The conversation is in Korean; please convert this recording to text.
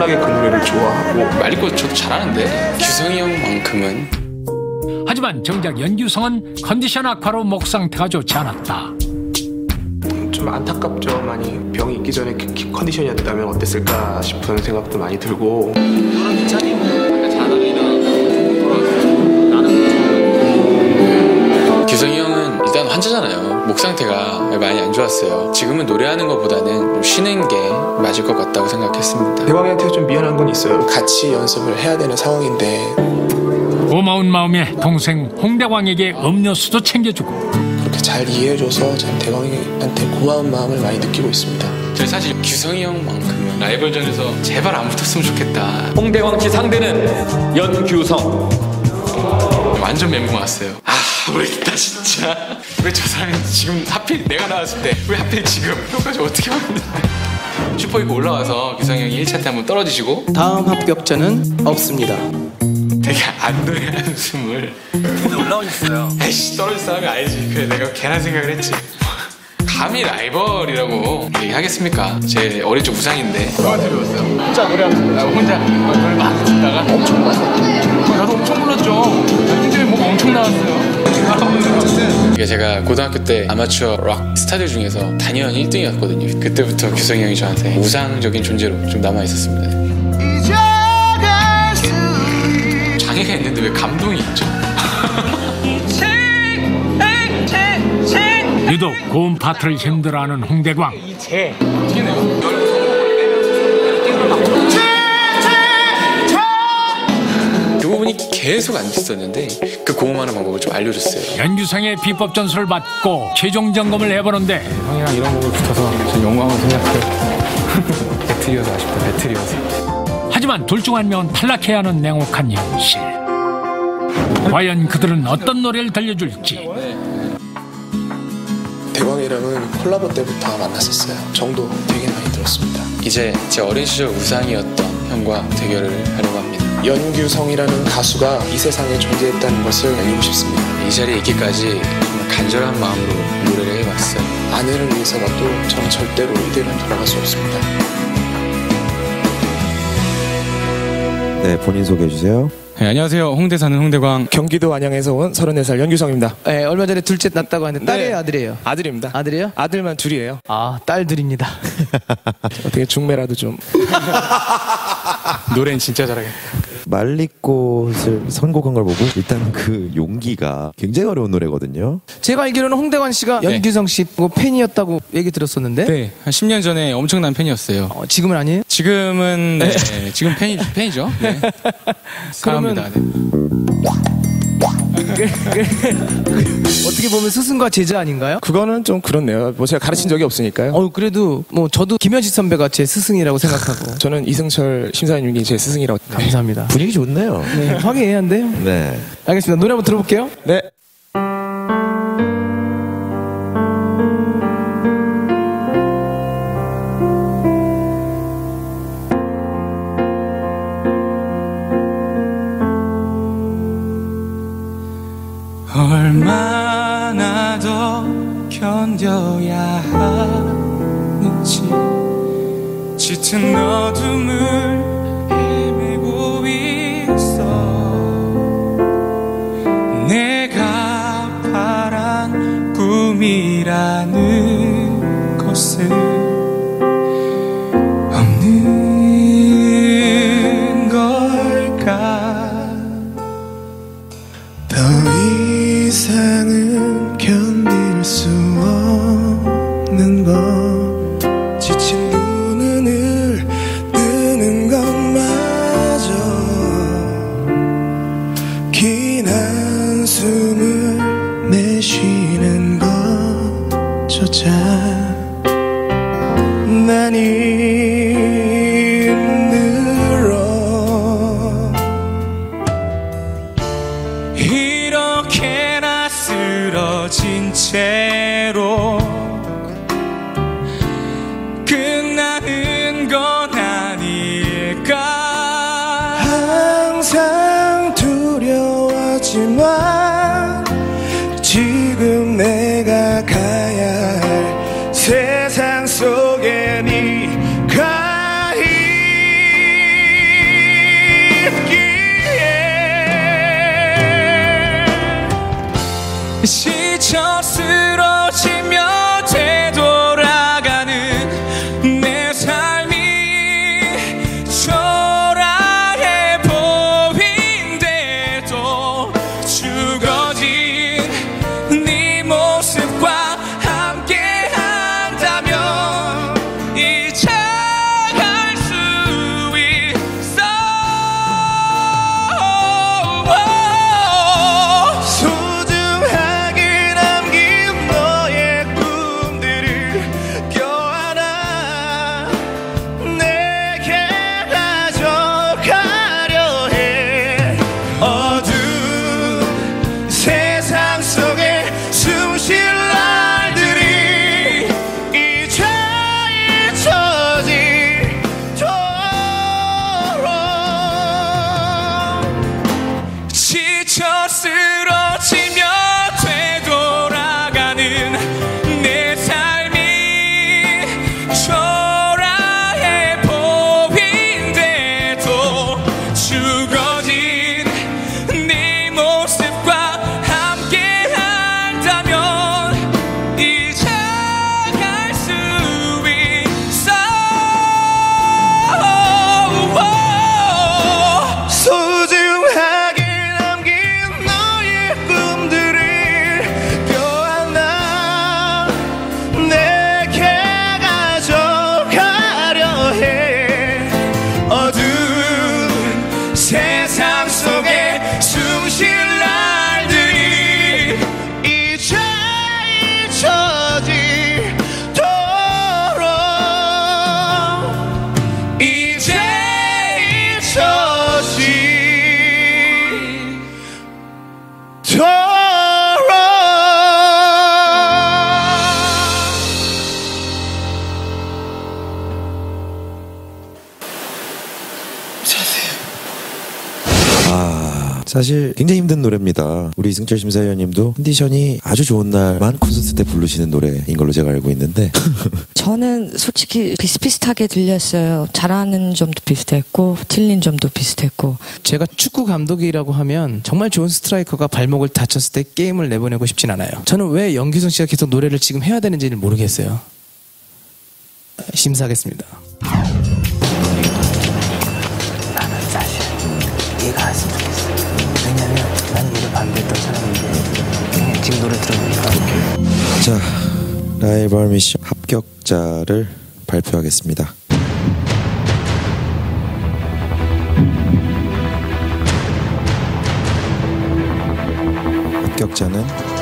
워낙에 그 노래를 좋아하고. 말리꽃 저도 잘하는데 규성이 형만큼은. 하지만 정작 연규성은 컨디션 악화로 목 상태가 좋지 않았다. 좀 안타깝죠. 많이 병이 있기 전에 컨디션이었다면 어땠을까 싶은 생각도 많이 들고. 너랑 괜찮니? 규성이 형은 일단 환자잖아요. 목 상태가 많이 안 좋았어요. 지금은 노래하는 것보다는 좀 쉬는 게 맞을 것 같다고 생각했습니다. 대광이한테 좀 미안한 건 있어요. 같이 연습을 해야 되는 상황인데 고마운 마음에 동생 홍대광에게 음료수도 챙겨주고 그렇게 잘 이해해줘서 전 대광이한테 고마운 마음을 많이 느끼고 있습니다. 저 사실 규성이 형만큼은 라이벌전에서 제발 안 붙었으면 좋겠다. 홍대광 씨 상대는 연규성. 완전 멘붕 왔어요. 모르겠다 진짜. 왜 저 사람이 지금 하필 내가 나왔을 때 왜 하필 지금 여기까지 어떻게 왔는데. 슈퍼이브 올라와서 규성이 형이 1차 때 한번 떨어지시고 다음 합격자는 없습니다. 되게 안 노래하는 숨을 올라오셨어요. 에이씨 떨어질 사람이 아니지. 그래 내가 괜한 생각을 했지. 감히 라이벌이라고 얘기하겠습니까? 제 어릴 적 우상인데. 누구한테 배웠어요? 혼자 노래하면서 혼자 노래 막 듣다가 엄청 불렀어. 나도 엄청 불렀죠. 형님들이 뭐가 엄청 나왔어요. 이게 제가 고등학교 때 아마추어 락 스타들 중에서 단연 1등이었거든요. 그때부터 규성이 형이 저한테 우상적인 존재로 좀 남아있었습니다. 장애가 있는데 왜 감동이 있죠? 유독 고음 파트를 힘들어하는 홍대광. 그 부분이 계속 안 됐었는데 그 고음하는 방법을 좀 알려줬어요. 연규성의 비법 전수를 받고 최종 점검을 해보는데 형이랑 이런 곡을 붙어서 전 영광을 생각해요. 배틀이어서 아쉽다. 배틀이어서. 하지만 둘 중 한 명은 탈락해야 하는 냉혹한 현실. 과연 그들은 어떤 노래를 들려줄지. 대광이랑은 콜라보 때부터 만났었어요. 정도 되게 많이 들었습니다. 이제 제 어린 시절 우상이었던 형과 대결을 하려고 합니다. 연규성이라는 가수가 이 세상에 존재했다는 것을 알리고 싶습니다. 이 자리에 있기까지 정말 간절한 마음으로 노래를 해봤어요. 아내를 위해서라도 저는 절대로 이대로는 돌아갈 수 없습니다. 네, 본인 소개해 주세요. 네, 안녕하세요. 홍대 사는 홍대광. 경기도 안양에서 온 34살 연규성입니다. 네, 얼마 전에 둘째 낳았다고 하는데 딸이에요, 아들이에요? 아들입니다. 아들이요? 아들만 둘이에요. 아, 딸들입니다. 어떻게 중매라도 좀. 노래는 진짜 잘하겠다. 말리꽃을 선곡한 걸 보고 일단 그 용기가 굉장히 어려운 노래거든요. 제가 알기로는 홍대관 씨가 네. 연규성 씨 팬이었다고 얘기 들었었는데 네, 한 10년 전에 엄청난 팬이었어요. 지금은 아니에요? 지금은 네, 지금 팬이죠. 네. 사랑합니다. 네. 어떻게 보면 스승과 제자 아닌가요? 그거는 좀 그렇네요. 뭐 제가 가르친 적이 없으니까요. 그래도 뭐 저도 김현식 선배가 제 스승이라고 생각하고 저는 이승철 심사위원님이 제 스승이라고. 감사합니다. 분위기 좋네요. 네, 화기애애한데요? 네. 알겠습니다. 노래 한번 들어볼게요. 네. 얼마나 더 견뎌야 하는지 짙은 어둠을 헤매고 있어. 내가 바란 꿈이라는 것을 없는 걸까. 더 이상은 견딜 수 없는 것. 지친 두 눈을 뜨는 것마저 긴 한숨을 내쉬는 것조차 난 힘들어. 이렇게나 쓰러진 채로 끝나는 건 아닐까. 항상 두려웠지만 지금 내가 가야 할 세상 속에 네가 지쳐 쓰러지며 되돌아가는 내 삶이 초라해 보인대도 죽어진 네 모습과 함께 한다면 이제 갈 수 있어. 소중하게 남긴 너의 꿈들을 껴안아 내게 가져가려 해. 어두운 세상 속에 숨 쉴 날들이 이제 잊혀지도록 지쳐 쓰러지며 되돌아가는 내 삶이 초라해 보인대도 죽어진 네 모습과 함께 한다면 이제 갈 수 있어. 소중하게 남긴 너의 꿈들을 껴안아 내게 가져가려 해. 어두운 세상 속에 숨 쉴 날들이 이제 잊혀지도록 이제 사실 굉장히 힘든 노래입니다. 우리 이승철 심사위원님도 컨디션이 아주 좋은 날만 콘서트 때 부르시는 노래인 걸로 제가 알고 있는데 저는 솔직히 비슷비슷하게 들렸어요. 잘하는 점도 비슷했고 틀린 점도 비슷했고. 제가 축구 감독이라고 하면 정말 좋은 스트라이커가 발목을 다쳤을 때 게임을 내보내고 싶진 않아요. 저는 왜 연규성 씨가 계속 노래를 지금 해야 되는지를 모르겠어요. 심사하겠습니다. 나는 사실 얘가 왔으면 좋겠어. 왜냐면 난 얘를 반대했던 사람인데 그냥 지금 노래 들어보니까 자, 라이벌 미션 합격자를 발표하겠습니다. 합격자는